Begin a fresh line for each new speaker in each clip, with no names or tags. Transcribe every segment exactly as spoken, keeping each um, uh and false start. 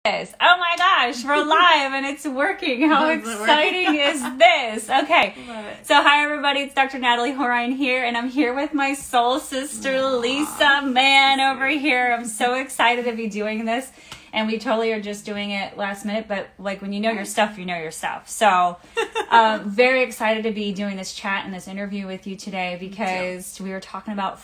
Oh my gosh, we're live and it's working. How exciting is this? Okay. So hi everybody, it's Doctor Natalie Horine here, and I'm here with my soul sister, Aww. Lisa Mann over here. I'm so excited to be doing this. And we totally are just doing it last minute, but like when you know your stuff, you know your stuff. So um, very excited to be doing this chat and this interview with you today because we were talking about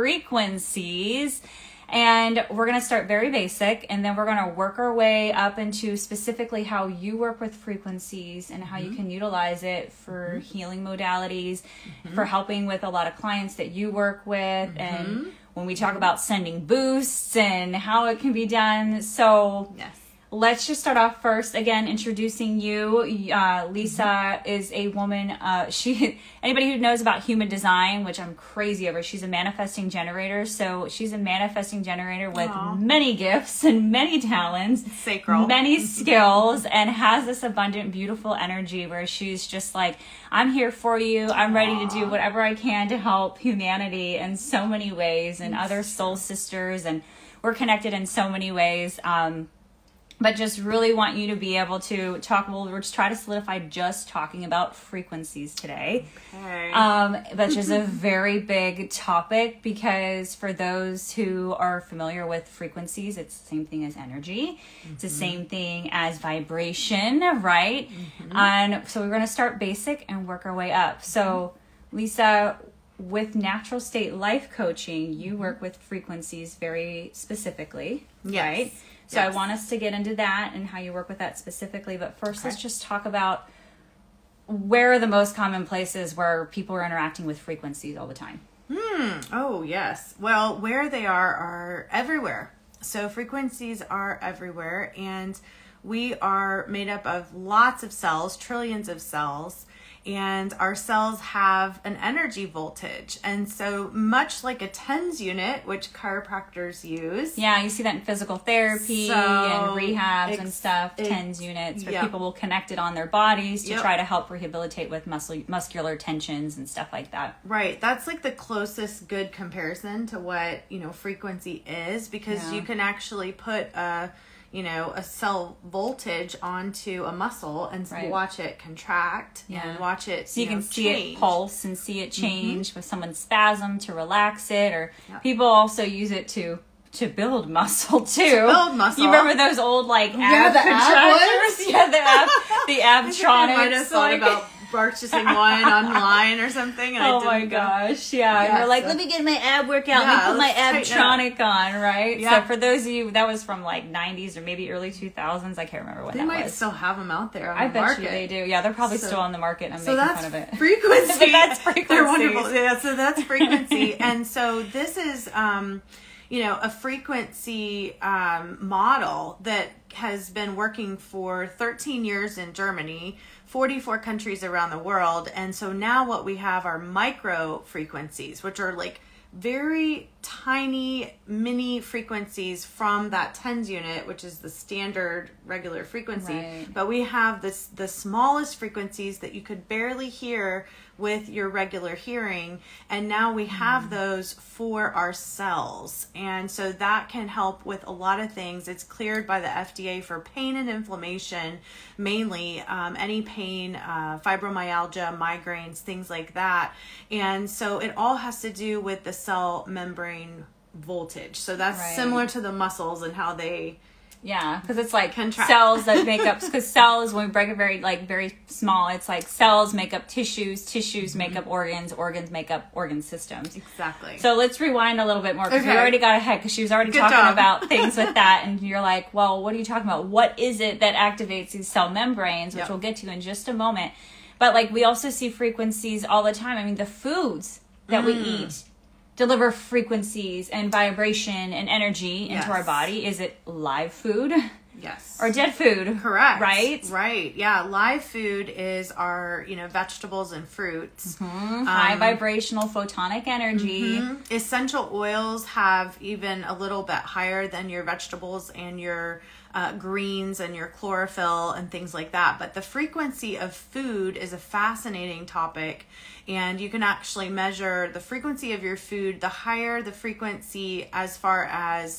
frequencies. And we're going to start very basic, and then we're going to work our way up into specifically how you work with frequencies and how mm-hmm. you can utilize it for mm-hmm. healing modalities, mm-hmm. for helping with a lot of clients that you work with, mm-hmm. and when we talk about sending boosts and how it can be done. So yes. Let's just start off first, again, introducing you. Uh, Lisa mm-hmm. is a woman. Uh, she anybody who knows about human design, which I'm crazy over, she's a manifesting generator. So she's a manifesting generator with Aww. many gifts and many talents,
sacral,
many skills, and has this abundant, beautiful energy where she's just like, I'm here for you. I'm ready to do whatever I can to help humanity in so many ways, and other soul sisters, and we're connected in so many ways. Um, But just really want you to be able to talk. Well, we're just trying to solidify just talking about frequencies today.
Okay.
Um, which is a very big topic because for those who are familiar with frequencies, it's the same thing as energy. Mm-hmm. It's the same thing as vibration, right? Mm-hmm. And so we're going to start basic and work our way up. So, Lisa, with natural state life coaching, you work with frequencies very specifically,
yes.
right? So yes. I want us to get into that and how you work with that specifically. But first, okay. let's just talk about where are the most common places where people are interacting with frequencies all the time.
Hmm. Oh, yes. Well, where they are are everywhere. So frequencies are everywhere. And we are made up of lots of cells, trillions of cells. And our cells have an energy voltage. And so much like a TENS unit, which chiropractors use.
Yeah, you see that in physical therapy so and rehabs and stuff, it, TENS units, where yep. people will connect it on their bodies to yep. try to help rehabilitate with muscle, muscular tensions and stuff like that.
Right. That's like the closest good comparison to what, you know, frequency is, because yeah. you can actually put a... you know, a cell voltage onto a muscle and right. watch it contract yeah. and watch it,
so you, you know, can see
change.
it pulse and see it change mm-hmm. with someone's spasm to relax it, or
yep.
people also use it to to build muscle too.
To build muscle.
You remember those old like ab
yeah, the
contractors? Yeah, the ab, the abtronics.
I might have thought like... about purchasing one online or something. And
oh
I
my
didn't
gosh, yeah.
yeah
You're like,
so.
let me get my ab workout.
Yeah,
let me put my abtronic on, right?
Yeah.
So for those of you, that was from like nineties or maybe early two thousands. I can't remember what
they
that
might
was.
still have them out there on
I
the
bet
market.
you they do. Yeah, they're probably
so,
still on the market, and I'm
so
making fun of it.
Frequency.
But that's frequency.
They're wonderful. Yeah, so that's frequency. And so this is, um, you know, a frequency um, model that has been working for thirteen years in Germany, forty-four countries around the world. And so now what we have are micro frequencies, which are like very tiny mini frequencies from that TENS unit, which is the standard regular frequency.
Right.
But we have this the smallest frequencies that you could barely hear with your regular hearing, and now we have mm. those for our cells. And so that can help with a lot of things. It's cleared by the F D A for pain and inflammation, mainly um, any pain, uh, fibromyalgia, migraines, things like that. And so it all has to do with the cell membrane voltage. So that's right. similar to the muscles and how they
yeah because it's like
contract.
Cells that make up, because cells, when we break it very like very small, it's like cells make up tissues, tissues mm-hmm. make up organs, organs make up organ systems.
Exactly.
So let's rewind a little bit more, because
okay.
we already got ahead, because she was already
Good
talking
job.
about things with that, and you're like, well, what are you talking about? What is it that activates these cell membranes, which
yep.
we'll get to in just a moment. But like we also see frequencies all the time. I mean, the foods that mm. we eat deliver frequencies and vibration and energy into
yes.
our body. Is it live food?
Yes.
Or dead food.
Correct.
Right?
Right. Yeah. Live food is our, you know, vegetables and fruits.
Mm-hmm.
Um,
High vibrational photonic energy.
Mm-hmm. Essential oils have even a little bit higher than your vegetables and your uh, greens and your chlorophyll and things like that. But the frequency of food is a fascinating topic. And you can actually measure the frequency of your food. The higher the frequency as far as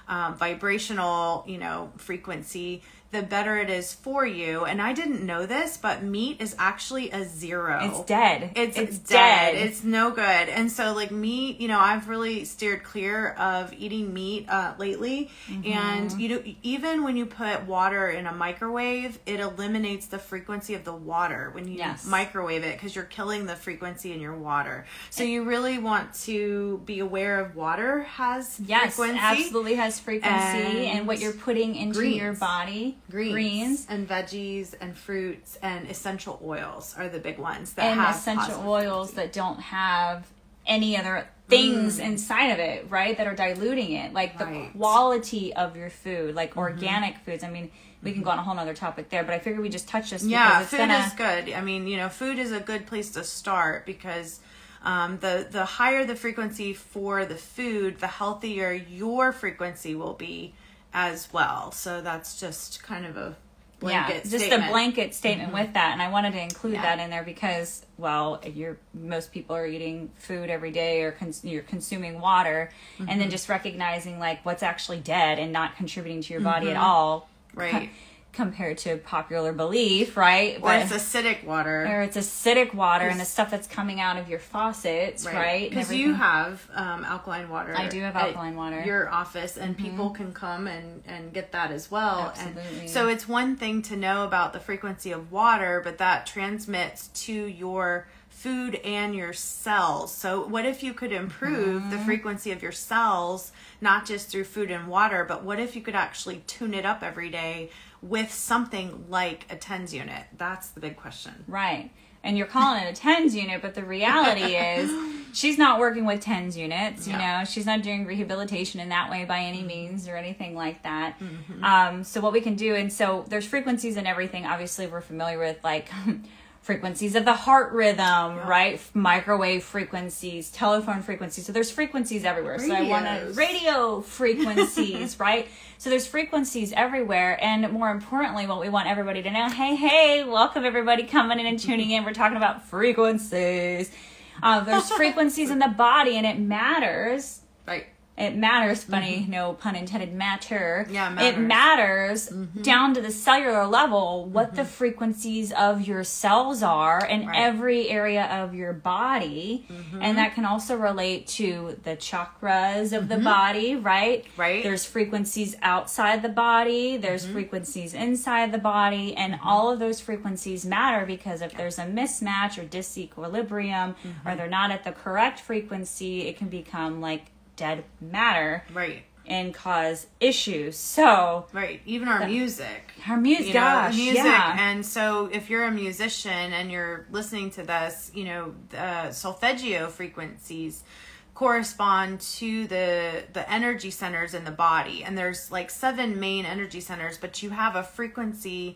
um, vibrational, you know, frequency, the better it is for you. And I didn't know this, but meat is actually a zero.
It's dead.
It's,
it's
dead.
dead.
It's no good. And so like meat, you know, I've really steered clear of eating meat uh, lately. Mm-hmm. And you know, even when you put water in a microwave, it eliminates the frequency of the water when you yes. microwave it, because you're killing the frequency in your water. So you really want to be aware of water has
yes,
frequency.
absolutely has frequency, and,
and
what you're putting into
greens.
your body.
Greens,
greens
and veggies and fruits and essential oils are the big ones that
and
have
essential oils frequency. That don't have any other things mm. inside of it, right? That are diluting it, like right. the quality of your food, like mm-hmm. organic foods. I mean, we can go on a whole nother topic there, but I figured we just touch this.
Yeah,
it's
food
gonna...
is good. I mean, you know, food is a good place to start, because um, the the higher the frequency for the food, the healthier your frequency will be as well. So that's just kind of a blanket
yeah, just
statement.
a blanket statement mm-hmm. with that. And I wanted to include
yeah.
that in there because, well, you're most people are eating food every day, or cons- you're consuming water, mm-hmm. and then just recognizing like what's actually dead and not contributing to your body mm-hmm. at all.
Right.
Compared to popular belief, right?
Or but, it's acidic water.
Or it's acidic water and the stuff that's coming out of your faucets, right?
Because right? you have um, alkaline water.
I do have alkaline water.
Your office, and mm-hmm. people can come and, and get that as well.
Absolutely.
And so it's one thing to know about the frequency of water, but that transmits to your food and your cells. So what if you could improve mm-hmm. the frequency of your cells, not just through food and water, but what if you could actually tune it up every day with something like a TENS unit? That's the big question.
Right. And you're calling it a TENS unit, but the reality is she's not working with TENS units, you yeah. know, she's not doing rehabilitation in that way by any means or anything like that. Mm-hmm. Um, so what we can do, and so there's frequencies and everything, obviously we're familiar with, like frequencies of the heart rhythm, yeah. right? Microwave frequencies, telephone frequencies. So there's frequencies everywhere. Radios. So I want to radio frequencies, right? So there's frequencies everywhere. And more importantly, what we want everybody to know, hey, hey, welcome everybody coming in and tuning in. We're talking about frequencies. Uh, there's frequencies in the body, and it matters.
Right.
It matters, funny, mm-hmm. no pun intended, matter.
Yeah, it matters.
It matters mm-hmm. down to the cellular level what mm-hmm. the frequencies of your cells are in right. every area of your body. Mm-hmm. And that can also relate to the chakras of mm-hmm. the body, right?
Right.
There's frequencies outside the body. There's mm-hmm. frequencies inside the body. And mm-hmm. all of those frequencies matter, because if yeah. there's a mismatch or disequilibrium mm-hmm. or they're not at the correct frequency, it can become like dead matter,
right,
and cause issues. So
right, even our the, music,
our music,
you
gosh,
know, music,
yeah.
And so if you're a musician and you're listening to this, you know, the solfeggio frequencies correspond to the the energy centers in the body, and there's like seven main energy centers, but you have a frequency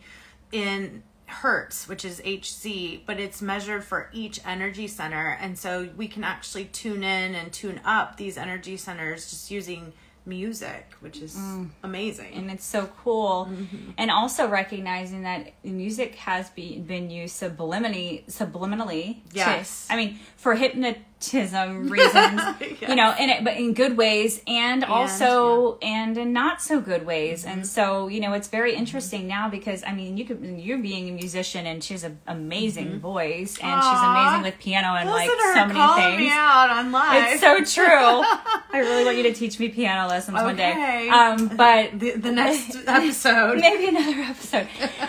in hertz, which is H Z, but it's measured for each energy center. And so we can actually tune in and tune up these energy centers just using music, which is mm. amazing.
And it's so cool. Mm-hmm. And also recognizing that music has be, been used subliminally, subliminally.
Yes.
To, I mean, for hypnotism reasons, yes. you know, in it, but in good ways, and, and also, yeah. and in not so good ways. Mm-hmm. And so, you know, it's very interesting mm-hmm. now, because, I mean, you could, you're being a musician, and she's an amazing mm-hmm. voice, and Aww. She's amazing with piano and
Listen
like
to
so
her
many
calling
things.
Me out on live.
It's so true. I really want you to teach me piano lessons
okay.
one day. Um, but
the, the next episode,
maybe another episode.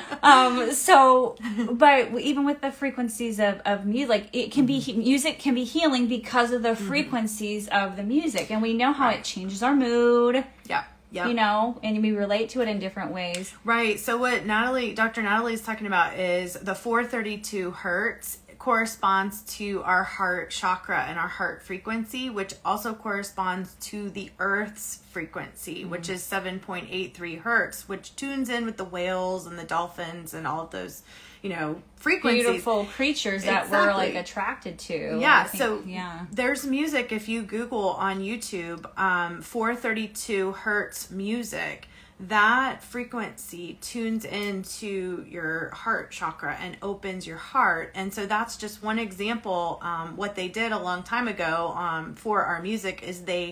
Um, so, but even with the frequencies of, of music, like it can be, music can be healing because of the mm-hmm. frequencies of the music. And we know how right. it changes our mood.
Yeah. Yep.
You know, and we relate to it in different ways.
Right. So what Natalie, Doctor Natalie is talking about is the four thirty-two hertz corresponds to our heart chakra and our heart frequency, which also corresponds to the Earth's frequency, mm-hmm. which is seven point eight three hertz, which tunes in with the whales and the dolphins and all of those, you know, frequencies.
Beautiful creatures that
exactly.
we're like attracted to.
Yeah.
Think,
so
yeah.
there's music, if you Google on YouTube, um, four thirty-two hertz music, that frequency tunes into your heart chakra and opens your heart. And so that's just one example. Um, what they did a long time ago um, for our music is they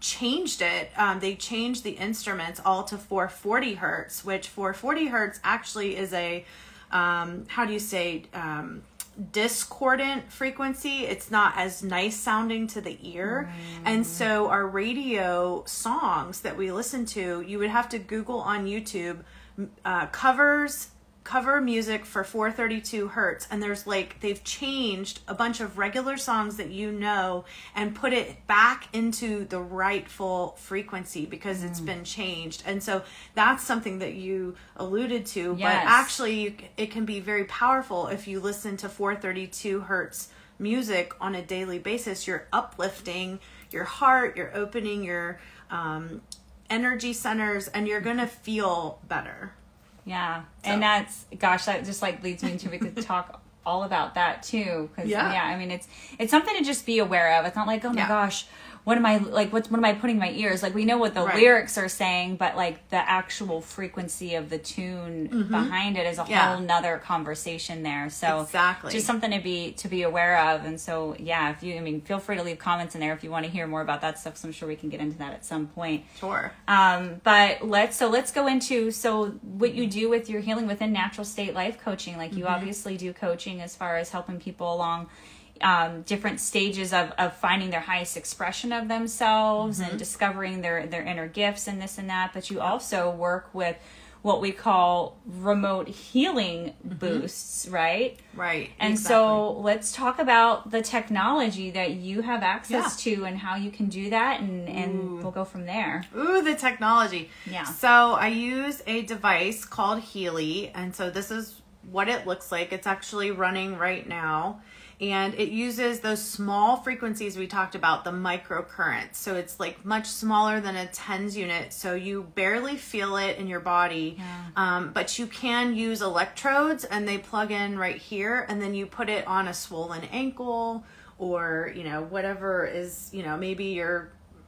changed it. Um, they changed the instruments all to four forty hertz, which four forty hertz actually is a, um, how do you say, um, discordant frequency. It's not as nice sounding to the ear. Mm. And so our radio songs that we listen to, you would have to Google on YouTube, uh, covers cover music for four thirty-two hertz, and there's like, they've changed a bunch of regular songs that you know and put it back into the rightful frequency because mm. it's been changed. And so that's something that you alluded to. Yes. But actually you, it can be very powerful if you listen to four thirty-two hertz music on a daily basis. You're uplifting your heart, you're opening your um, energy centers, and you're gonna feel better.
Yeah.
So.
And that's, gosh, that just like leads me into, we could talk all about that too. Cause yeah. yeah, I mean, it's, it's something to just be aware of. It's not like, oh my yeah. gosh, what am I, like, what's, what am I putting in my ears? Like, we know what the right. lyrics are saying, but like the actual frequency of the tune mm-hmm. behind it is a yeah. whole nother conversation there. So
exactly.
just something to be, to be aware of. And so, yeah, if you, I mean, feel free to leave comments in there if you want to hear more about that stuff. So I'm sure we can get into that at some point.
Sure.
Um, but let's, so let's go into, so what you do with your healing within natural state life coaching, like you mm-hmm. obviously do coaching as far as helping people along Um, different stages of, of finding their highest expression of themselves mm-hmm. and discovering their, their inner gifts and this and that. But you also work with what we call remote healing mm-hmm. boosts, right?
Right.
And exactly. so let's talk about the technology that you have access yeah. to and how you can do that. And, and we'll go from there.
Ooh, the technology.
Yeah.
So I use a device called Healy. And so this is what it looks like. It's actually running right now. And it uses those small frequencies we talked about, the microcurrents. So it's like much smaller than a tens unit. So you barely feel it in your body. Yeah. Um, but you can use electrodes and they plug in right here. And then you put it on a swollen ankle or, you know, whatever is, you know, maybe your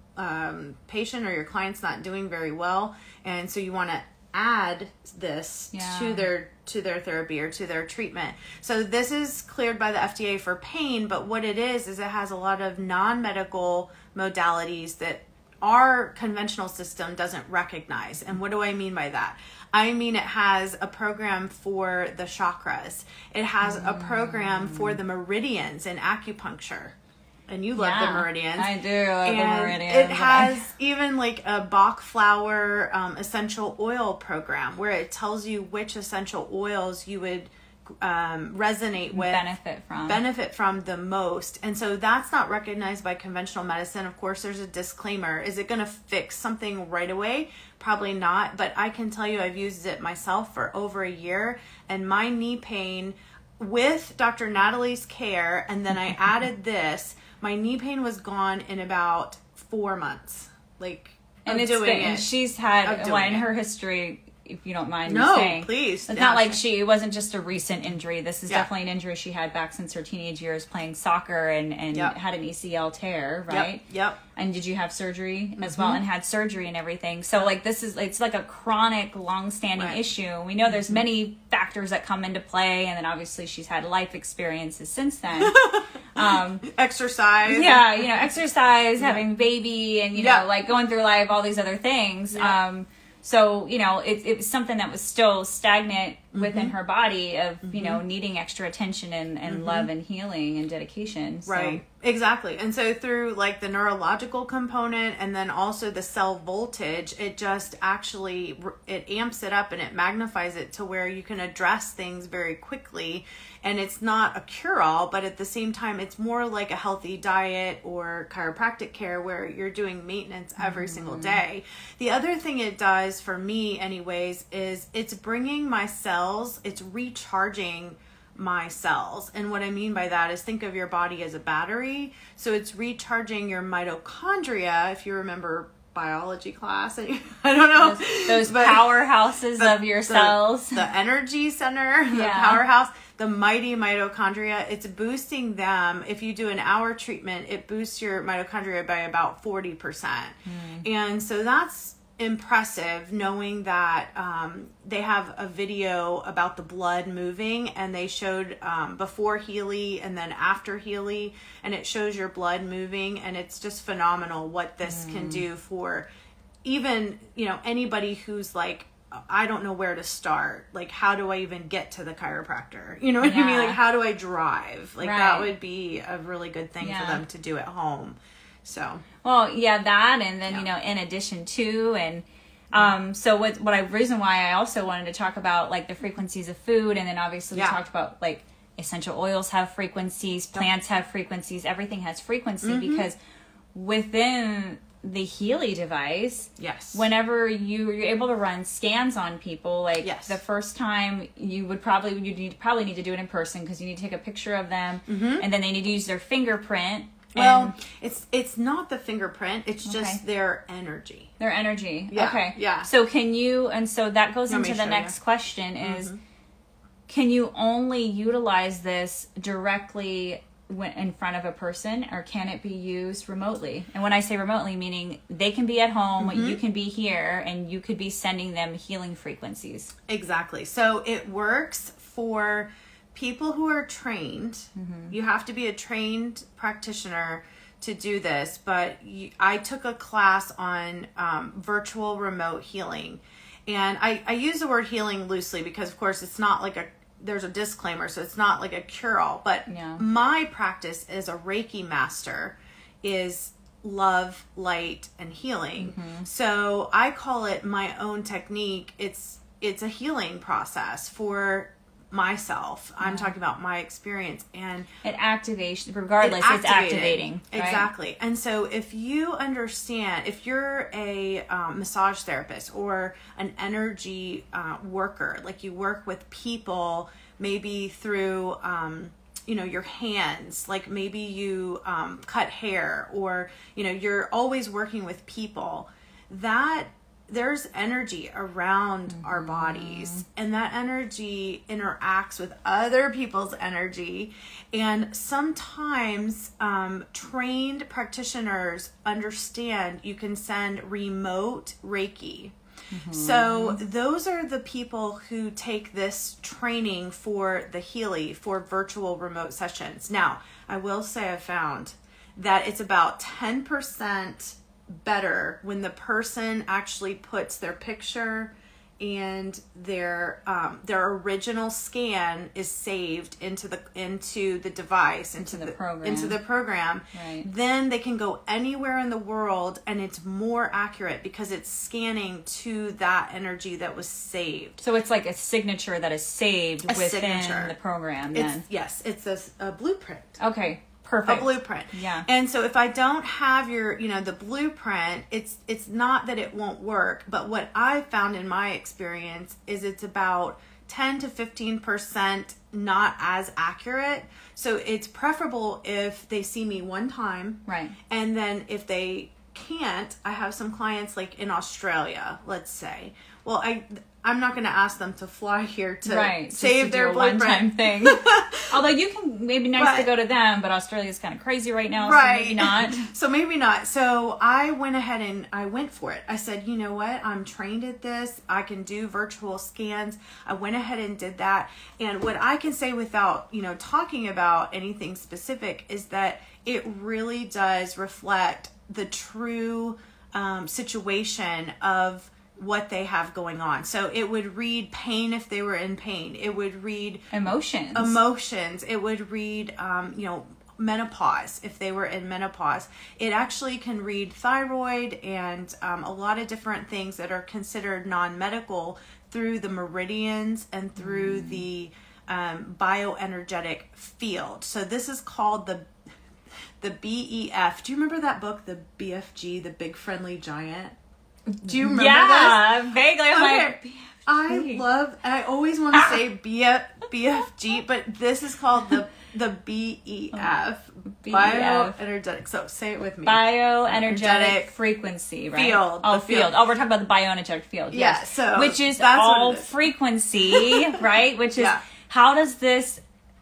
um, patient or your client's not doing very well. And so you want to add this yeah. to their to their therapy or to their treatment. So this is cleared by the F D A for pain, but what it is is it has a lot of non-medical modalities that our conventional system doesn't recognize. And what do I mean by that? I mean, it has a program for the chakras. It has mm. a program for the meridians in acupuncture. And you love yeah, the meridians.
I do love
and
the meridians.
It has I... even like a Bach flower um, essential oil program where it tells you which essential oils you would um, resonate with,
benefit from,
benefit from the most. And so that's not recognized by conventional medicine. Of course, there's a disclaimer. Is it going to fix something right away? Probably not. But I can tell you, I've used it myself for over a year, and my knee pain with Doctor Natalie's care, and then I added this. My knee pain was gone in about four months. Like,
and it's
doing
been,
it.
And she's had, well, in
it.
her history, if you don't mind
no,
me saying.
please.
It's
yeah,
not like she, it wasn't just a recent injury. This is
yeah.
definitely an injury she had back since her teenage years playing soccer and, and
yep.
had an A C L tear, right?
Yep. yep.
And did you have surgery as
mm-hmm.
well and had surgery and everything? So like this is, it's like a chronic, long-standing
right.
issue. We know there's
mm-hmm.
many factors that come into play, and then obviously she's had life experiences since then. um,
exercise.
Yeah, you know, exercise, yeah. having baby, and, you
yeah.
know, like going through life, all these other things.
Yeah.
Um, So, you know, it, it was something that was still stagnant within mm-hmm. her body of, mm-hmm. you know, needing extra attention and, and mm-hmm. love and healing and dedication. So.
Right. Exactly. And so through like the neurological component and then also the cell voltage, it just actually, it amps it up and it magnifies it to where you can address things very quickly. And it's not a cure-all, but at the same time, it's more like a healthy diet or chiropractic care where you're doing maintenance every mm-hmm. single day. The other thing it does for me anyways is it's bringing my cells, it's recharging my cells. And what I mean by that is think of your body as a battery. So it's recharging your mitochondria, if you remember biology class. I don't know.
Those, those powerhouses the, of your
the,
cells.
The energy center,
yeah.
the powerhouse, the mighty mitochondria, it's boosting them. If you do an hour treatment, it boosts your mitochondria by about forty percent. Mm. And so that's impressive knowing that um, they have a video about the blood moving, and they showed um, before Healy and then after Healy, and it shows your blood moving, and it's just phenomenal what this mm. can do for even, you know, anybody who's like, I don't know where to start. Like, how do I even get to the chiropractor? You know what yeah. I mean? Like, how do I drive? Like, right. that would be a really good thing yeah. for them to do at home. So,
well, yeah, that, and then, yeah. you know, in addition to, and, um, so what, what I, reason why I also wanted to talk about, like, the frequencies of food, and then obviously yeah. we talked about, like, essential oils have frequencies, plants have frequencies, everything has frequency, mm-hmm. because within the Healy device,
yes,
whenever you, you're able to run scans on people, like,
yes.
the first time you would probably, you need probably need to do it in person, because you need to take a picture of them,
mm-hmm.
and then they need to use their fingerprint.
Well, it's it's not the fingerprint. It's just
okay.
their energy.
Their energy.
Yeah,
okay.
Yeah.
So can you, and so that goes
Let
into the next
you.
question is,
mm-hmm.
can you only utilize this directly when in front of a person, or can it be used remotely? And when I say remotely, meaning they can be at home, mm-hmm. you can be here, and you could be sending them healing frequencies.
Exactly. So it works for people who are trained. Mm-hmm. You have to be a trained practitioner to do this, but you, I took a class on um, virtual remote healing, and I, I use the word healing loosely because, of course, it's not like a, there's a disclaimer, so it's not like a cure-all, but
yeah.
my practice as a Reiki master is love, light, and healing.
Mm-hmm.
So I call it my own technique. It's it's a healing process for myself. I'm
yeah.
talking about my experience, and
it activation regardless
it
it's activating, right?
Exactly. And so if you understand, if you're a um, massage therapist or an energy uh, worker, like you work with people maybe through um, you know, your hands, like maybe you um, cut hair, or you know, you're always working with people, that there's energy around mm-hmm. our bodies, and that energy interacts with other people's energy. And sometimes um, trained practitioners understand you can send remote Reiki. Mm-hmm. So those are the people who take this training for the Healy, for virtual remote sessions. Now, I will say I found that it's about ten percent better when the person actually puts their picture and their um, their original scan is saved into the into the device, into,
into the,
the
program.
into the program.
Right.
Then they can go anywhere in the world, and it's more accurate because it's scanning to that energy that was saved.
So it's like a signature that is saved
a
within
signature.
the program. Then
It's, yes, it's a, a blueprint.
Okay. Perfect.
A blueprint.
Yeah.
And so if I don't have your, you know, the blueprint, it's it's not that it won't work, but what I found in my experience is it's about ten to fifteen percent not as accurate. So it's preferable if they see me one time.
Right.
And then if they can't, I have some clients like in Australia, let's say. Well, I I'm not going to ask them to fly here to
right.
save
to
their blueprint.
One-time thing. Although you can, maybe nice
but,
to go to them, but Australia's kind of crazy right now,
right.
so maybe not.
so maybe not. So I went ahead and I went for it. I said, you know what? I'm trained at this. I can do virtual scans. I went ahead and did that. And what I can say without, you know, talking about anything specific is that it really does reflect the true um, situation of what they have going on. So it would read pain if they were in pain. It would read
emotions.
Emotions. It would read, um, you know, menopause if they were in menopause. It actually can read thyroid and um, a lot of different things that are considered non-medical through the meridians and through mm. the um, bioenergetic field. So this is called the the B E F. Do you remember that book, the B F G, the Big Friendly Giant? Do you remember
yeah,
this?
vaguely. I'm
okay.
like, B F G.
I love, I always want to say B F G, but this is called the the B E F.
B E F.
Bioenergetic. So say it with me.
Bioenergetic frequency, right?
Field.
Oh,
field.
field. Oh, we're talking about the bioenergetic field.
Yeah,
yes.
so
which is
that's
all
what it is.
frequency, right? Which is,
yeah.
how does this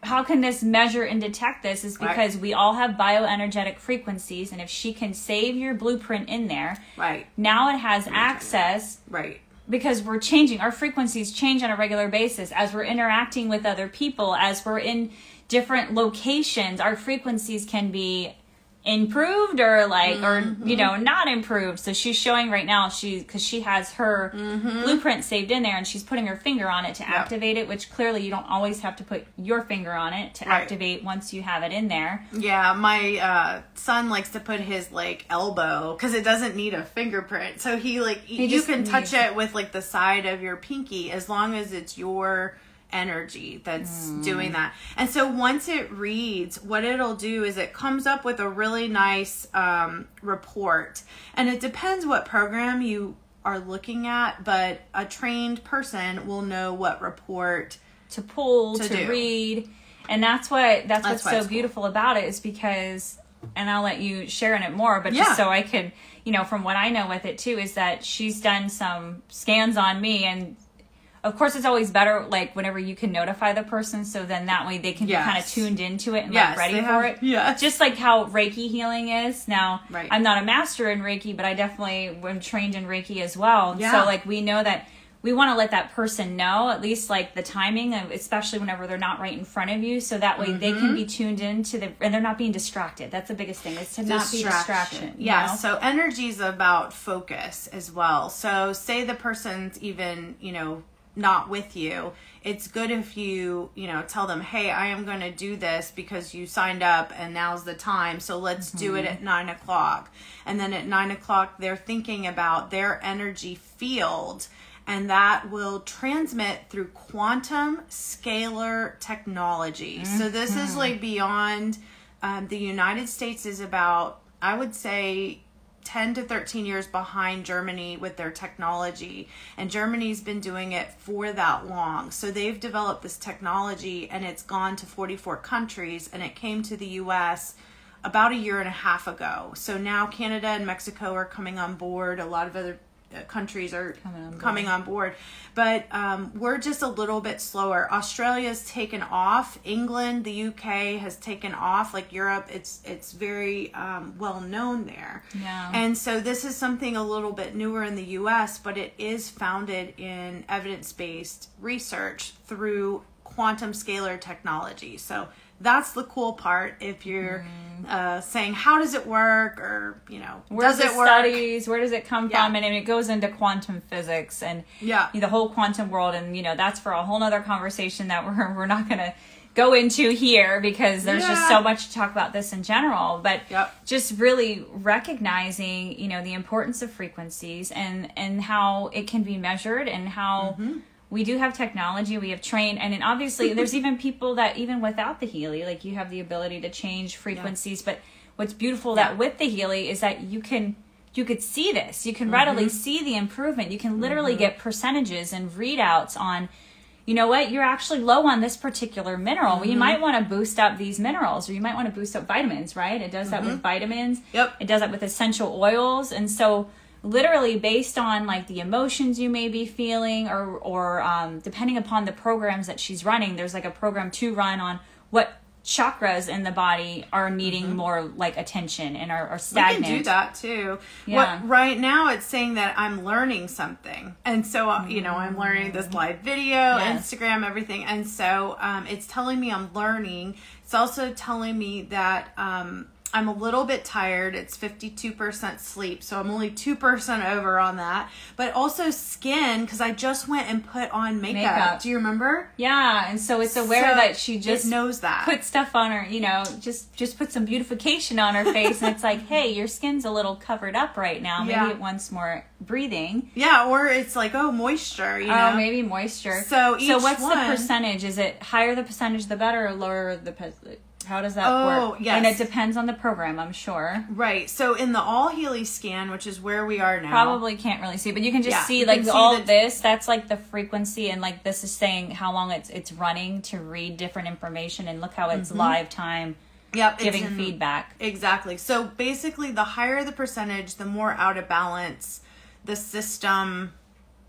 how can this measure and detect this is because right. we all have bioenergetic frequencies, and if she can save your blueprint in there,
right,
now it has access,
right,
because we're changing, our frequencies change on a regular basis as we're interacting with other people, as we're in different locations, our frequencies can be improved or like mm-hmm. or you know not improved. So she's showing right now, she because she has her mm-hmm. blueprint saved in there, and she's putting her finger on it to yep. activate it, which clearly you don't always have to put your finger on it to right. activate once you have it in there.
Yeah, my uh son likes to put his like elbow because it doesn't need a fingerprint, so he like he you can touch it with like the side of your pinky as long as it's your energy that's mm. doing that. And so once it reads, what it'll do is it comes up with a really nice um, report, and it depends what program you are looking at, but a trained person will know what report
to pull,
to,
to read. And that's what that's, that's
what's
so
cool.
beautiful about it, is because, and I'll let you share in it more, but
yeah.
just so I could, you know, from what I know with it too, is that she's done some scans on me, and of course, it's always better, like, whenever you can notify the person, so then that way they can
yes.
be kind of tuned into it and,
yes,
like, ready for
have,
it.
Yeah.
Just like how Reiki healing is. Now,
right.
I'm not a master in Reiki, but I definitely am trained in Reiki as well.
Yeah.
So, like, we know that we want to let that person know, at least, like, the timing, of, especially whenever they're not right in front of you, so that way mm-hmm. they can be tuned into the, and they're not being distracted. That's the biggest thing, is to not be distraction.
Yeah,
know?
So energy is about focus as well. So say the person's even, you know, not with you, it's good if you, you know, tell them, hey, I am going to do this because you signed up and now's the time. So let's mm-hmm. do it at nine o'clock. And then at nine o'clock, they're thinking about their energy field, and that will transmit through quantum scalar technology. Mm-hmm. So this is like beyond, um, the United States is about, I would say, ten to thirteen years behind Germany with their technology, and Germany's been doing it for that long. So they've developed this technology, and it's gone to forty-four countries, and it came to the U S about a year and a half ago. So now Canada and Mexico are coming on board. A lot of other countries are coming on, coming on board, but um, we're just a little bit slower. Australia's taken off. England, the U K has taken off. Like Europe, it's it's very um, well known there.
Yeah.
And so this is something a little bit newer in the U S, but it is founded in evidence-based research through quantum scalar technology. So that's the cool part. If you're mm. uh, saying, how does it work, or, you know,
where
does
it
work?
Studies, where does it come
yeah.
from? And it goes into quantum physics and
yeah.
the whole quantum world. And, you know, that's for a whole nother conversation that we're, we're not going to go into here, because there's yeah. just so much to talk about this in general. But
yep.
just really recognizing, you know, the importance of frequencies, and, and how it can be measured, and how... Mm-hmm. We do have technology, we have trained, and then obviously there's even people that even without the Healy, like you have the ability to change frequencies. Yeah. But what's beautiful yeah. that with the Healy is that you can, you could see this, you can mm-hmm. readily see the improvement. You can literally mm-hmm. get percentages and readouts on, you know what, you're actually low on this particular mineral. Mm-hmm. Well, you might want to boost up these minerals, or you might want to boost up vitamins, right? It does mm-hmm. that with vitamins.
Yep.
It does that with essential oils. And so literally based on like the emotions you may be feeling, or or um, depending upon the programs that she's running, there's like a program to run on what chakras in the body are needing mm-hmm. more like attention and are, are stagnant.
We can do that too.
Yeah.
What, right now it's saying that I'm learning something. And so, uh, you know, I'm learning this live video, yes. Instagram, everything. And so um, it's telling me I'm learning. It's also telling me that um, I'm a little bit tired. It's fifty-two percent sleep, so I'm only two percent over on that. But also skin, because I just went and put on makeup. makeup. Do you remember?
Yeah, and so it's aware
so
that she just
it knows that.
Put stuff on her, you know, just just put some beautification on her face, and it's like, hey, your skin's a little covered up right now. Maybe
yeah.
it wants more breathing.
Yeah, or it's like, oh, moisture, you know?
Oh, maybe moisture.
So each
So what's
one,
the percentage? Is it higher the percentage, the better, or lower the percentage? How does that
oh,
work?
Yes.
And it depends on the program, I'm sure.
Right. So in the All Healy scan, which is where we are now.
Probably can't really see, but you can just
yeah,
see like all
see
this. That's like the frequency, and like this is saying how long it's it's running to read different information, and look how it's mm-hmm. live time.
Yep,
giving
in,
feedback.
Exactly. So basically, the higher the percentage, the more out of balance the system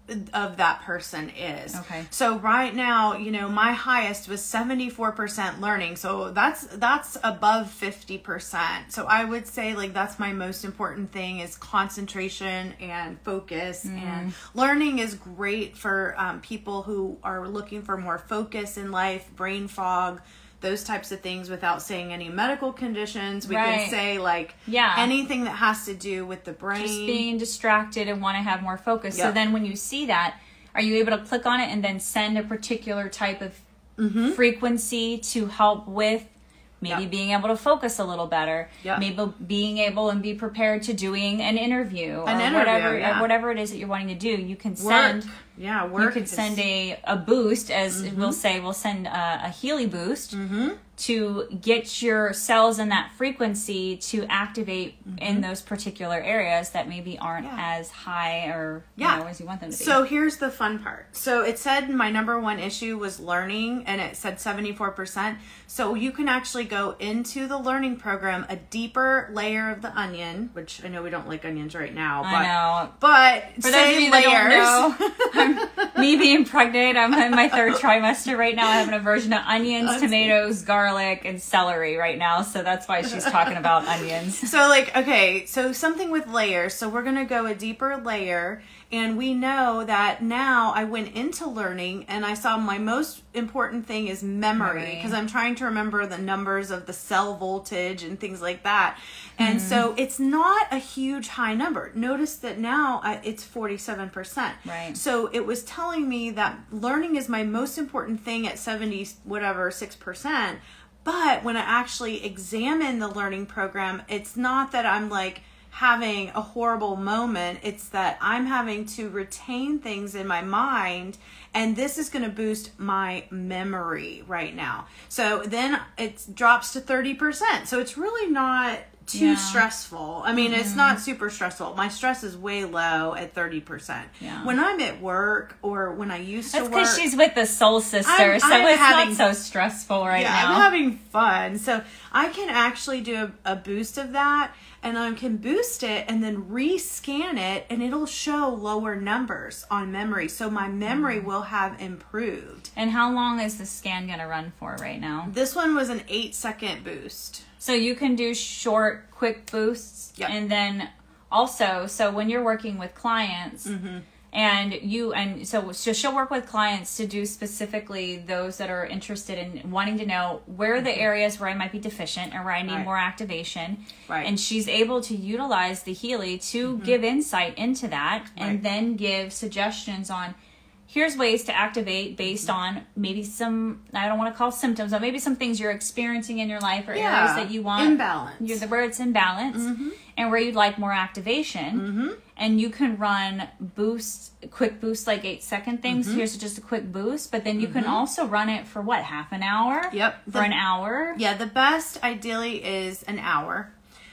of that person is.
Okay.
So right now, you know, my highest was seventy-four percent learning. So that's, that's above fifty percent. So I would say like, that's my most important thing is concentration and focus. Mm. And learning is great for um, people who are looking for more focus in life, brain fog, those types of things, without saying any medical conditions. We
right.
can say like
yeah.
anything that has to do with the brain.
Just being distracted and want to have more focus.
Yep.
So then when you see that, are you able to click on it and then send a particular type of mm-hmm. frequency to help with maybe yep. being able to focus a little better, yep. maybe being able and be prepared to doing an interview or
an interview,
whatever,
yeah.
or whatever it is that you're wanting to do. You can send,
work. yeah, work.
You could send a, a boost, as mm-hmm. we'll say, we'll send a, a Healy boost mm-hmm. to get your cells in that frequency to activate mm-hmm. in those particular areas that maybe aren't yeah. as high or yeah. you know, as you want them to be.
So here's the fun part. So it said my number one issue was learning, and it said seventy-four percent. So you can actually go into the learning program, a deeper layer of the onion, which I know we don't like onions right now. But,
I know.
But
for those of you that don't know, I'm, me being pregnant, I'm in my third trimester right now. I have an aversion to onions, that's tomatoes, good. garlic, and celery right now. So that's why she's talking about onions.
So like, okay, so something with layers. So we're going to go a deeper layer. And we know that now I went into learning and I saw my most important thing is memory, because I'm trying to remember the numbers of the cell voltage and things like that. And mm-hmm. so it's not a huge high number. Notice that now I, it's forty-seven percent.
Right.
So it was telling me that learning is my most important thing at seventy, whatever, six percent. But when I actually examine the learning program, it's not that I'm like, having a horrible moment. It's that I'm having to retain things in my mind, and this is going to boost my memory right now. So then it drops to thirty percent. So it's really not too yeah. stressful. I mean, mm-hmm. it's not super stressful. My stress is way low at thirty percent. Yeah. When I'm at work or when I used to
That's
work.
That's because she's with the soul sister,
I'm,
so
I'm
it's
having,
not so stressful right
yeah,
now.
I'm having fun. So I can actually do a, a boost of that, and I can boost it and then rescan it, and it'll show lower numbers on memory. So my memory mm. will have improved.
And how long is the scan going to run for right now?
This one was an eight second boost.
So you can do short, quick boosts.
Yep.
And then also, so when you're working with clients mm-hmm. and you, and so, so she'll work with clients to do specifically those that are interested in wanting to know where are the areas where I might be deficient or where I need right. more activation.
Right.
And she's able to utilize the Healy to mm-hmm. give insight into that and
right.
then give suggestions on, here's ways to activate based on maybe some, I don't want to call symptoms, but maybe some things you're experiencing in your life or
yeah.
areas that you want.
Imbalance.
You're, where it's imbalance mm-hmm. and where you'd like more activation.
Mm-hmm.
And you can run boosts, quick boosts, like eight second things. Mm-hmm. Here's just a quick boost. But then you mm-hmm. can also run it for what, half an hour?
Yep.
For
the,
an hour?
Yeah, the best ideally is an hour.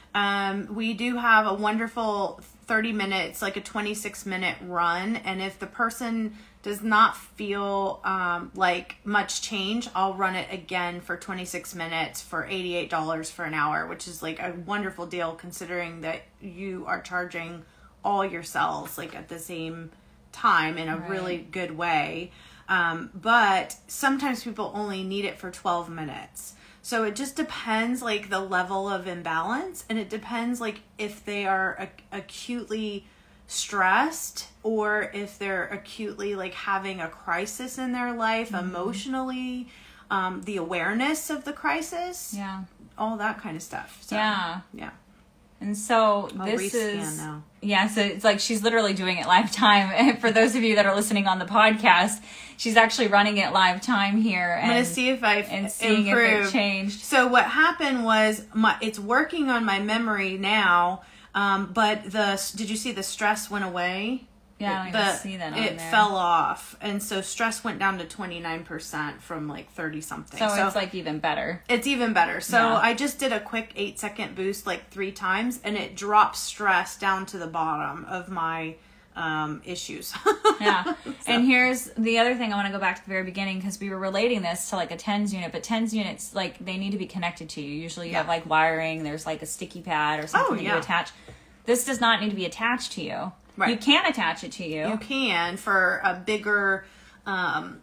Um, we do have a wonderful thirty minutes, like a twenty-six minute run. And if the person does not feel um, like much change, I'll run it again for twenty-six minutes for eighty-eight dollars for an hour, which is like a wonderful deal considering that you are charging all your cells like at the same time in a right. really good way. Um, but sometimes people only need it for twelve minutes. So it just depends like the level of imbalance, and it depends like if they are ac- acutely stressed or if they're acutely like having a crisis in their life mm-hmm. emotionally, um, the awareness of the crisis,
yeah,
all that kind of stuff. So,
yeah.
Yeah.
And so
I'll
this is,
now.
yeah, so it's like she's literally doing it live time. For those of you that are listening on the podcast, she's actually running it live time here. And,
I'm going to see if I've
and seeing
improved.
if it changed.
So what happened was my it's working on my memory now, um, but the did you see the stress went away?
Yeah, I don't
the,
even see that on
It
there.
fell off, and so stress went down to twenty-nine percent from like thirty something.
So, so it's like even better.
It's even better. So
yeah.
I just did a quick eight second boost like three times, and it dropped stress down to the bottom of my um, issues.
Yeah.
So.
And here's the other thing. I want to go back to the very beginning because we were relating this to like a TENS unit, but TENS units, like they need to be connected to you. Usually you
yeah.
have like wiring, there's like a sticky pad or something
oh,
that
yeah.
you attach. This does not need to be attached to you.
Right.
You can attach it to you.
You can for a bigger, um,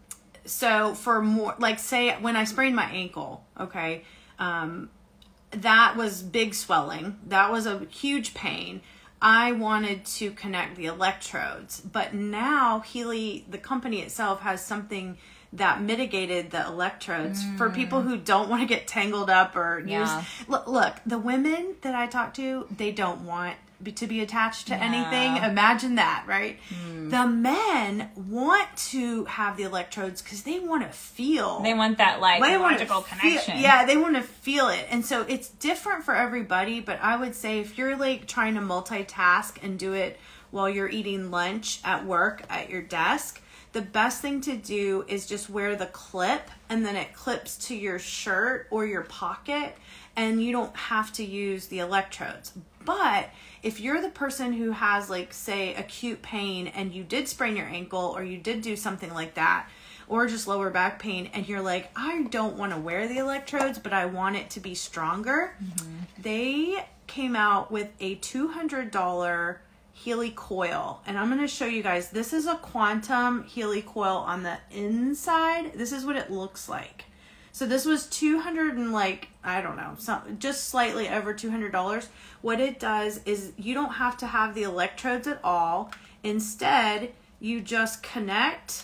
so for more, like say when I sprained my ankle, okay, um, that was big swelling. That was a huge pain. I wanted to connect the electrodes, but now Healy, the company itself, has something that mitigated the electrodes mm. for people who don't want to get tangled up or yeah. use. Look, look, the women that I talk to, they don't want to be attached to yeah. anything. Imagine that, right? Mm. The men want to have the electrodes because they want to feel.
They want that like logical connection.
Feel, yeah, they want to feel it. And so it's different for everybody, but I would say if you're like trying to multitask and do it while you're eating lunch at work at your desk, the best thing to do is just wear the clip and then it clips to your shirt or your pocket and you don't have to use the electrodes. But if you're the person who has like say acute pain and you did sprain your ankle or you did do something like that or just lower back pain and you're like, I don't want to wear the electrodes but I want it to be stronger, mm-hmm. they came out with a two hundred dollars Healy coil, and I'm going to show you guys. This is a quantum Healy coil on the inside. This is what it looks like. So this was two hundred and like I don't know, some, just slightly over two hundred dollars. What it does is you don't have to have the electrodes at all. Instead, you just connect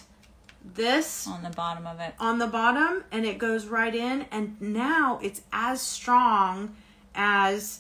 this
on the bottom of it.
On the bottom, and it goes right in, and now it's as strong as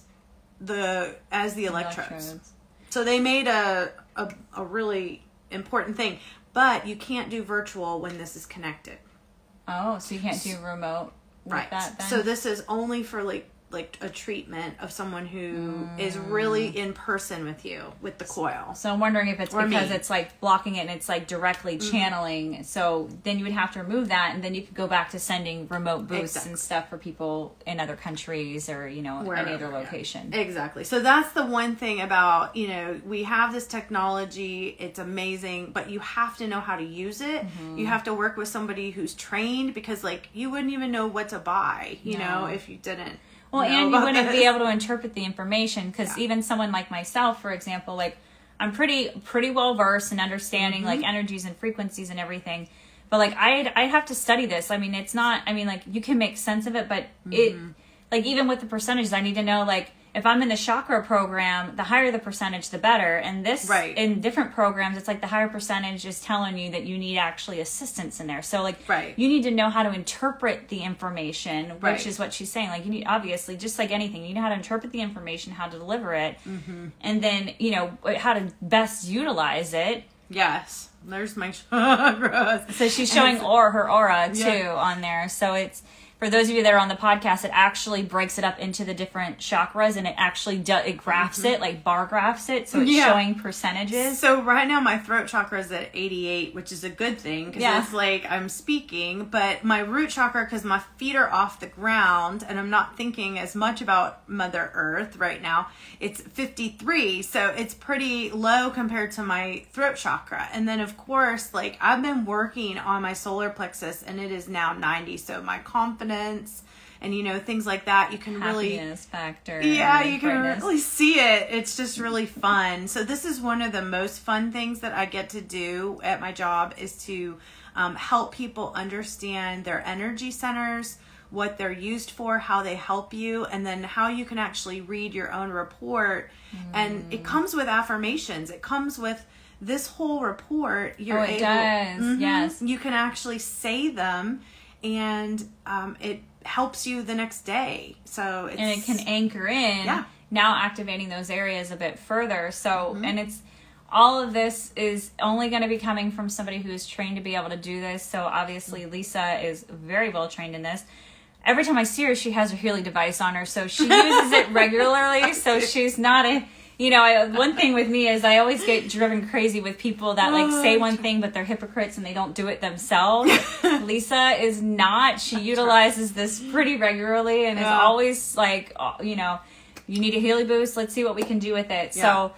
the as the electrodes. electrodes. So they made a, a a really important thing, but you can't do virtual when this is connected.
Oh, so you can't do remote with
right.
that then?
So this is only for like like a treatment of someone who mm. is really in person with you with the coil.
So I'm wondering if it's or because me. It's like blocking it and it's like directly
mm.
channeling. So then you would have to remove that and then you could go back to sending remote boosts exactly. and stuff for people in other countries or, you know, wherever, any other location.
Yeah. Exactly. So that's the one thing about, you know, we have this technology. It's amazing, but you have to know how to use it. Mm-hmm. You have to work with somebody who's trained because like you wouldn't even know what to buy, you no. know, if you didn't.
Well,
know
and you wouldn't
this.
be able to interpret the information because
yeah.
even someone like myself, for example, like I'm pretty pretty well versed in understanding mm-hmm. like energies and frequencies and everything. But like I'd I'd have to study this. I mean, it's not. I mean, like you can make sense of it, but mm-hmm. it like even with the percentages, I need to know like if I'm in the chakra program, the higher the percentage, the better. And this
right.
in different programs, it's like the higher percentage is telling you that you need actually assistance in there. So like
right.
you need to know how to interpret the information, which
right.
is what she's saying. Like you need, obviously, just like anything, you know how to interpret the information, how to deliver it,
mm-hmm.
and then, you know, how to best utilize it.
Yes. There's my chakras.
So she's showing or her aura too yeah. on there. So it's, for those of you that are on the podcast, it actually breaks it up into the different chakras and it actually do, it graphs mm-hmm. it, like bar graphs it. So it's yeah. showing percentages.
So right now my throat chakra is at eighty-eight, which is a good thing because yeah. it's like I'm speaking. But my root chakra, because my feet are off the ground and I'm not thinking as much about Mother Earth right now, it's fifty-three. So it's pretty low compared to my throat chakra. And then of course, like I've been working on my solar plexus and it is now ninety. So my confidence and you know things like that you can really
happiness factor
yeah you can brightness. Really see it. It's just really fun. So this is one of the most fun things that I get to do at my job is to um, help people understand their energy centers, what they're used for, how they help you, and then how you can actually read your own report. Mm. And it comes with affirmations. It comes with this whole report. You're
oh, it
able,
does.
Mm-hmm,
yes.
You can actually say them. And um, it helps you the next day. So it's,
and it can anchor in.
Yeah.
Now activating those areas a bit further. So
mm-hmm.
and it's all of this is only going to be coming from somebody who is trained to be able to do this. So obviously Lisa is very well trained in this. Every time I see her, she has her Healy device on her, so she uses it regularly. So she's not a. You know, I, one thing with me is I always get driven crazy with people that like say one thing, but they're hypocrites and they don't do it themselves. Lisa is not. She utilizes this pretty regularly and yeah. is always like, you know, you need a Healy boost. Let's see what we can do with it. Yeah. So,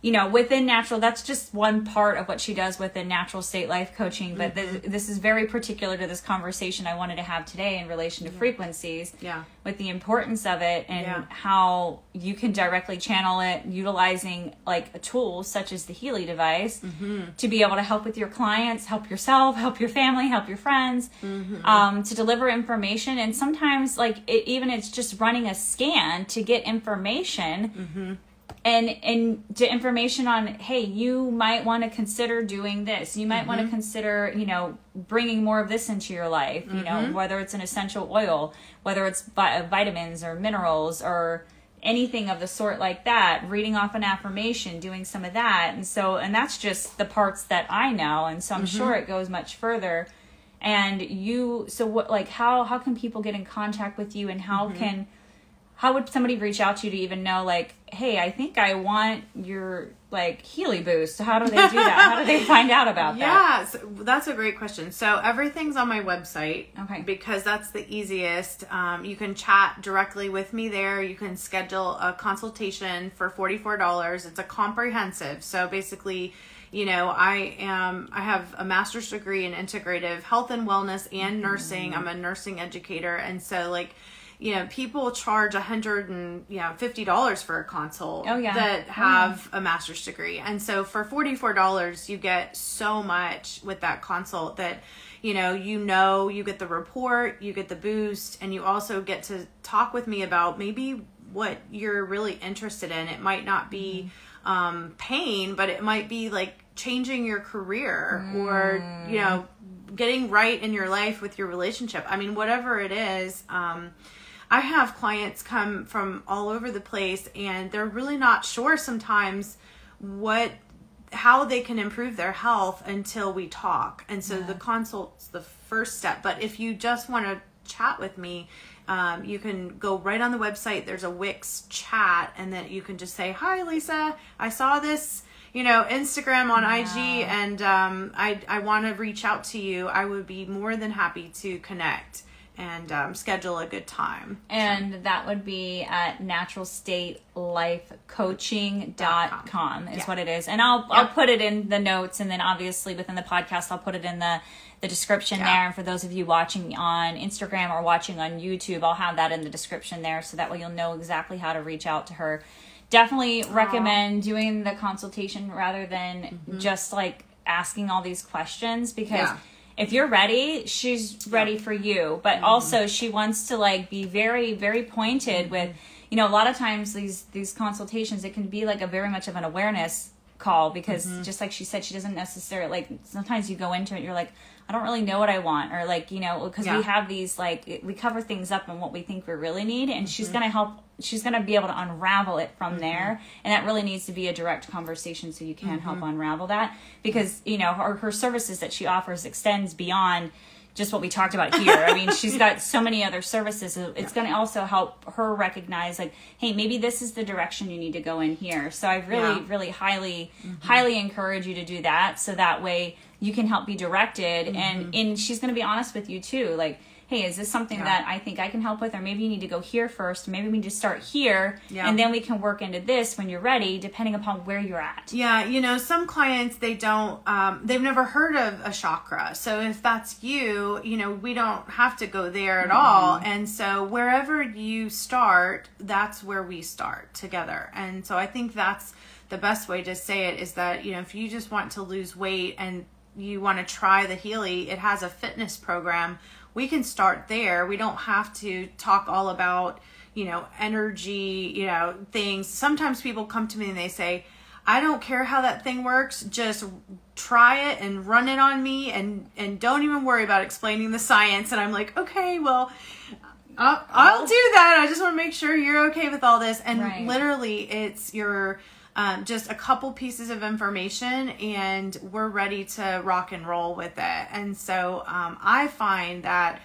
you know, within natural, that's just one part of what she does within natural state life coaching. But mm-hmm. th- this is very particular to this conversation I wanted to have today in relation to yeah. frequencies,
yeah.
with the importance of it and
yeah.
how you can directly channel it utilizing like a tool such as the Healy device mm-hmm. to be able to help with your clients, help yourself, help your family, help your friends, mm-hmm. um, to deliver information. And sometimes like it, even it's just running a scan to get information mm-hmm. and and to information on, hey, you might want to consider doing this. You might mm-hmm. want to consider, you know, bringing more of this into your life, you mm-hmm. know, whether it's an essential oil, whether it's vi- vitamins or minerals or anything of the sort like that, reading off an affirmation, doing some of that. And so, and that's just the parts that I know. And so I'm mm-hmm. sure it goes much further. And you, so what, like, how, how can people get in contact with you, and how mm-hmm. can, how would somebody reach out to you to even know, like, hey, I think I want your, like, Healy boost. So how do they do that? How do they find out about
yeah,
that?
Yeah, so that's a great question. So everything's on my website.
Okay.
Because that's the easiest. Um, you can chat directly with me there. You can schedule a consultation for forty-four dollars. It's a comprehensive. So basically, you know, I am, I have a master's degree in integrative health and wellness and nursing. Mm-hmm. I'm a nursing educator. And so, like, you know, people charge a hundred and you know fifty dollars for a consult
oh, yeah.
that have
oh, yeah.
a master's degree, and so for forty four dollars you get so much with that consult that you know you know you get the report, you get the boost, and you also get to talk with me about maybe what you're really interested in. It might not be mm. um, pain, but it might be like changing your career mm. or you know getting right in your life with your relationship. I mean, whatever it is. Um, I have clients come from all over the place, and they're really not sure sometimes what, how they can improve their health until we talk. And so yeah. the consult's the first step. But if you just want to chat with me, um, you can go right on the website. There's a Wix chat, and then you can just say, hi, Lisa, I saw this, you know, Instagram on yeah. I G, and um, I, I want to reach out to you. I would be more than happy to connect and um, schedule a good time.
And so. That would be at natural state life coaching dot com is yeah. what it is. And I'll yeah. I'll put it in the notes, and then obviously within the podcast I'll put it in the, the description yeah. there. And for those of you watching on Instagram or watching on YouTube, I'll have that in the description there, so that way you'll know exactly how to reach out to her. Definitely Aww. recommend doing the consultation rather than mm-hmm. just like asking all these questions, because yeah. if you're ready, she's ready yeah. for you. But mm-hmm. also she wants to like be very, very pointed mm-hmm. with, you know, a lot of times these, these consultations, it can be like a very much of an awareness call, because mm-hmm. just like she said, she doesn't necessarily, like, sometimes you go into it, you're like, I don't really know what I want, or like, you know, because yeah. we have these, like, we cover things up on what we think we really need, and mm-hmm. she's going to help, she's going to be able to unravel it from mm-hmm. there, and that really needs to be a direct conversation so you can mm-hmm. help unravel that, because, you know, her, her services that she offers extends beyond just what we talked about here. I mean, she's got so many other services. It's yeah. going to also help her recognize, like, hey, maybe this is the direction you need to go in here. So I really, yeah. really highly, mm-hmm. highly encourage you to do that, so that way you can help be directed. Mm-hmm. And, and she's going to be honest with you too. Like, hey, is this something yeah. that I think I can help with? Or maybe you need to go here first. Maybe we need to start here, yeah. and then we can work into this when you're ready, depending upon where you're at.
Yeah, you know, some clients, they don't, um, they've never heard of a chakra. So if that's you, you know, we don't have to go there at mm-hmm. all. And so wherever you start, that's where we start together. And so I think that's the best way to say it, is that, you know, if you just want to lose weight and you want to try the Healy, it has a fitness program. We can start there. We don't have to talk all about, you know, energy, you know, things. Sometimes people come to me and they say, I don't care how that thing works. Just try it and run it on me, and, and don't even worry about explaining the science. And I'm like, okay, well, I'll, I'll do that. I just want to make sure you're okay with all this. And right. literally it's your, um, just a couple pieces of information, and we're ready to rock and roll with it. And so um, I find that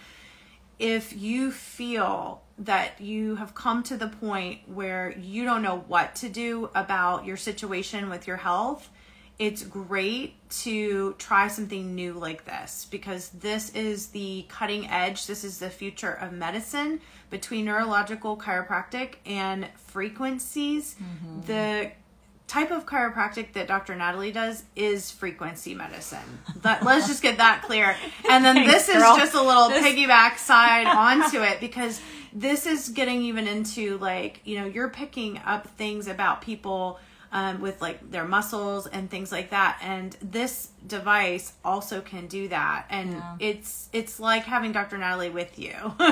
if you feel that you have come to the point where you don't know what to do about your situation with your health, it's great to try something new like this, because this is the cutting edge. This is the future of medicine between neurological chiropractic and frequencies. Mm-hmm. The type of chiropractic that Doctor Natalie does is frequency medicine. That, let's just get that clear. And then
Thanks,
this
girl.
is just a little
This...
piggyback side onto it, because this is getting even into like, you know, you're picking up things about people um, with like their muscles and things like that. And this device also can do that. And yeah. it's it's like having Doctor Natalie with you. But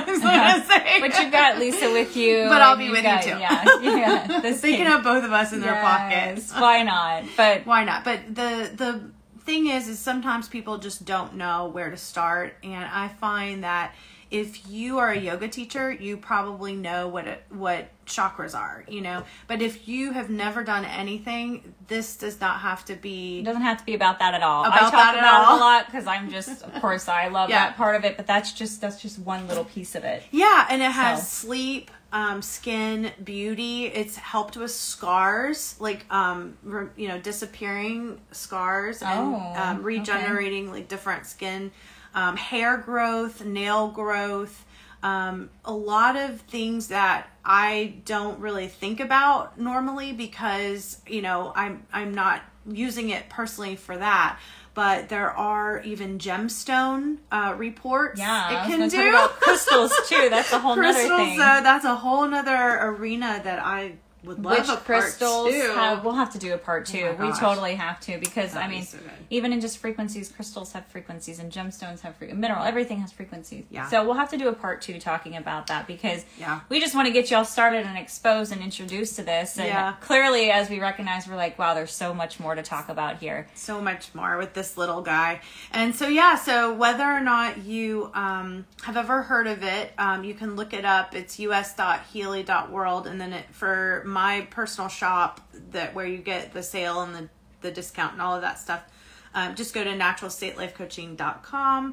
you've got Lisa with you.
But I'll be with
got,
you too.
Yeah, yeah.
They thing. Can have both of us in their
yes,
pockets.
Why not? But
why not? But the the thing is, is sometimes people just don't know where to start. And I find that if you are a yoga teacher, you probably know what it, what chakras are, you know. But if you have never done anything, this does not have to be.
It doesn't have to be about that at all.
About
I talk
that at
about
all.
it a lot because I'm just, of course, I love
yeah.
that part of it. But that's just that's just one little piece of it.
Yeah, and it has
so.
sleep, um, skin, beauty. It's helped with scars, like um, re, you know, disappearing scars and
oh,
um, regenerating okay. like different skin. Um, hair growth, nail growth, um, a lot of things that I don't really think about normally because, you know, I'm, I'm not using it personally for that. But there are even gemstone uh, reports
yeah,
it can do.
Talk about crystals too. That's a whole
crystals,
nother thing.
Uh, that's a whole nother arena that I would love.
Which
a
crystals
part two.
have, we'll have to do a part two.
Oh
we totally have to because
That'd
I mean,
be so
even in just frequencies, crystals have frequencies and gemstones have fre- mineral. Everything has frequencies.
Yeah.
So we'll have to do a part two talking about that because
yeah.
we just want to get y'all started and exposed and introduced to this. And
yeah.
clearly, as we recognize, we're like, wow, there's so much more to talk about here.
So much more with this little guy. And so, yeah, so whether or not you um, have ever heard of it, um, you can look it up. It's u s dot healy dot world. And then it, for my personal shop, that where you get the sale and the, the discount and all of that stuff, um, just go to natural state life coaching dot com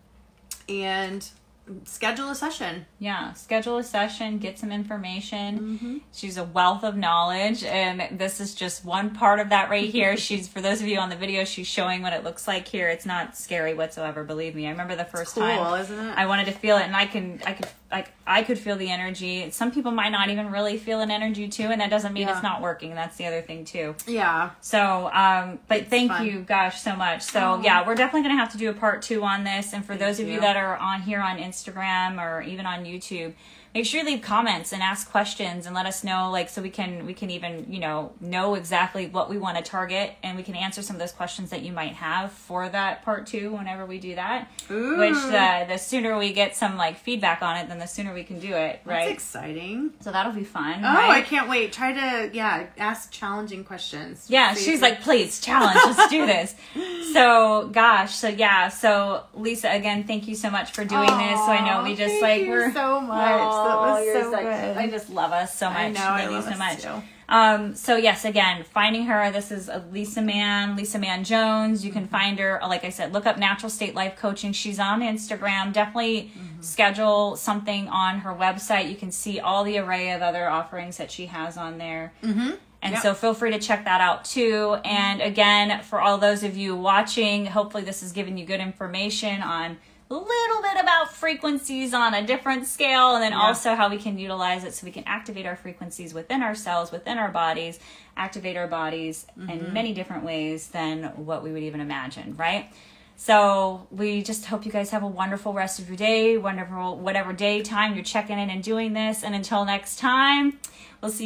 and schedule a session.
Yeah, schedule a session, get some information.
Mm-hmm.
She's a wealth of knowledge, and this is just one part of that right here. She's, for those of you on the video, she's showing what it looks like here. It's not scary whatsoever, believe me. I remember the first
cool,
time
isn't it?
I wanted to feel it, and I can, I could, like, I could feel the energy. Some people might not even really feel an energy too, and that doesn't mean yeah. it's not working. That's the other thing too.
Yeah.
So, um, but
it's
thank
fun.
you, gosh, so much. So,
oh.
yeah, we're definitely going to have to do a part two on this. And for
thank
those of
you.
you that are on here on Instagram or even on YouTube, make sure you leave comments and ask questions and let us know, like, so we can we can even, you know, know exactly what we want to target, and we can answer some of those questions that you might have for that part two whenever we do that.
Ooh.
Which uh, the sooner we get some like feedback on it, then the sooner we can do it, right?
That's exciting.
So that'll be fun.
Oh,
right?
I can't wait. Try to, yeah, ask challenging questions.
Yeah,
See
she's
if-
like, please, challenge, let's do this. So, gosh, so yeah, so Lisa, again, thank you so much for doing
Aww,
this. So I know we just
thank
like,
you
we're
so much.
Oh,
that was
you're
so
such-
good.
I just love us so much.
I know,
Thank
I
you
love
so
us
much.
too.
Um, so yes, again, finding her, this is a Lisa Mann, Lisa Mann Jones. You can
Mm-hmm.
find her, like I said, look up Natural State Life Coaching. She's on Instagram. Definitely mm-hmm. schedule something on her website. You can see all the array of other offerings that she has on there.
Mm-hmm.
And
yep.
so feel free to check that out too. And again, for all those of you watching, hopefully this has given you good information on a little bit about frequencies on a different scale, and then
yeah.
also how we can utilize it so we can activate our frequencies within ourselves, within our bodies, activate our bodies mm-hmm. in many different ways than what we would even imagine, right? So we just hope you guys have a wonderful rest of your day, wonderful whatever day, time you're checking in and doing this. And until next time, we'll see you.